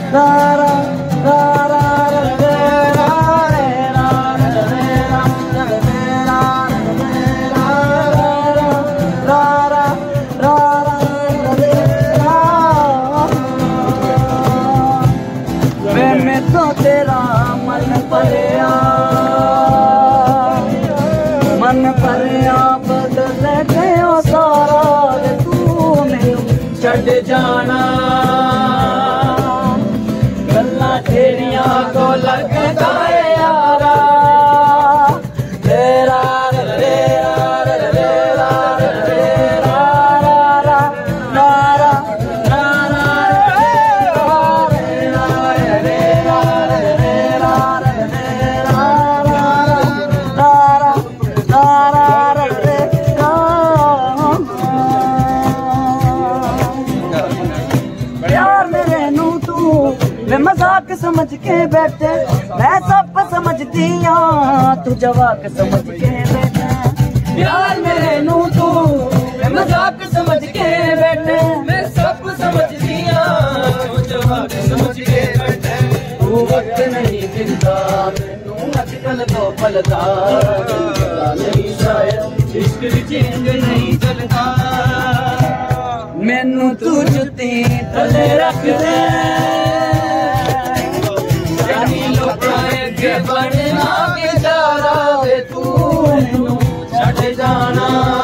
मैं तो तेरा मन भरिया बदल गया सारा तू मैनू छड़ जाना गल्लां तेरिया को लगदा है यारा तेरा मैं मजाक समझ के बैठे मैं सब समझती हाँ तू जवाक समझ के बैठे यार मेरे नू तू मैं मजाक समझ के बैठे मैं सब समझती हाँ तू जवाक समझ के बैठे तू वक्त नहीं दिलता तू अजकल तो पलता नहीं शायद इश्क चेंज नहीं चलता मैनू तू जुती थले रख दे बनना बेचारा वे तू छड़ जाना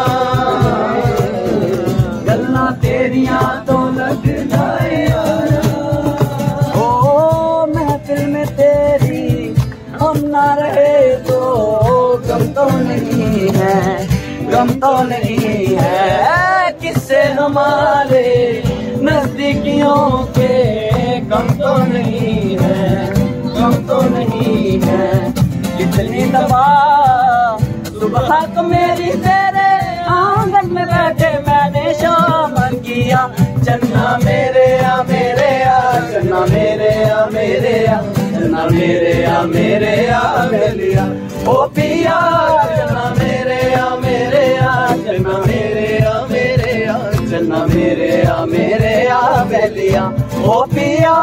गल्लां तेरिया तो लग जाए ओ महफिल में तेरी हम ना रहे तो गम तो नहीं है गम तो नहीं है किससे हमारे नजदीकियों के गम तो नहीं है गम तो नहीं है कितनी दफा सुबह तो मेरी तेरे आंगन में बैठे मैंने शाम किया चन्ना मेरे आ मेरे आ चन्ना मेरे आ मेरे आ चन्ना मेरे आ मेरे आ बेलिया ओ पिया चन्ना मेरे आ मेरे आ चन्ना मेरे आ मेरे आ चन्ना मेरे आ मेरे आ बेलिया ओ पिया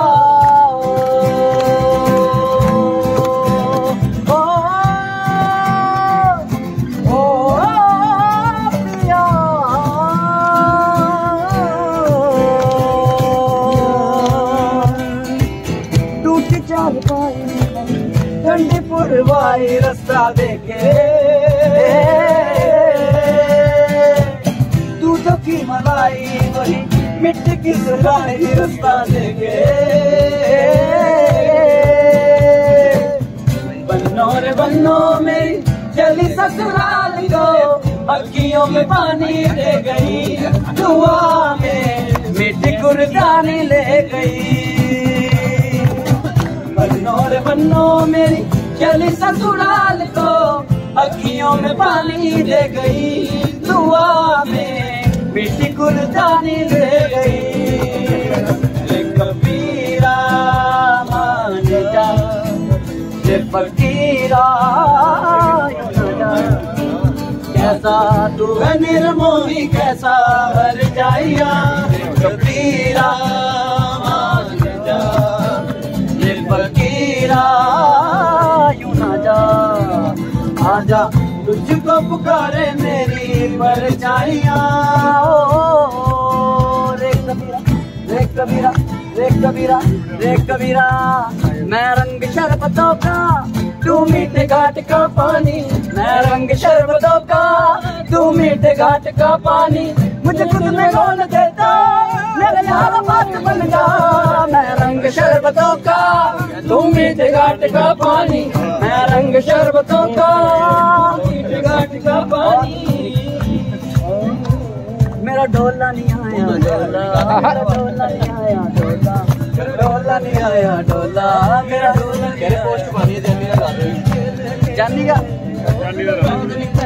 ठंडी पुरवाई रास्ता देखे दूधों की मलाई वही मिट्टी की सुराई रास्ता देखे बन्नो रे बन्नो मेरी चली ससुराल को अखियों में पानी ले गई दुआ में मिट्टी कुर्बानी ले गई बन्नो मेरी चली ससुराल को अखियों में पानी दे गई दुआ में मिट्टी कुर्बानी ले गई रे कबीरा मान जा रे फकीरा कैसा तू है निर्मोही कैसा हर जाइया कबीरा मान जा फकीरा यूं ना जा आजा तुझको पुकारे मेरी परछाइयां रे कबीरा रे कबीरा रे कबीरा रे कबीरा मैं रंग शरबतों का तू मीठे घाट का पानी मैं रंग शरबतों का तू मीठे घाट का पानी मुझे खुद में घोल देता मेरे यार बात बन जा मैं रंग शरबतों का तू मीठे घाट का पानी मैं रंग शरबतों का मीठे घाट का पानी मेरा ढोला नहीं आया ढोला मेरा ढोला नहीं आया ढोला ढोला नहीं आया ढोला मेरा ढोला पोस्ट पानी जानी का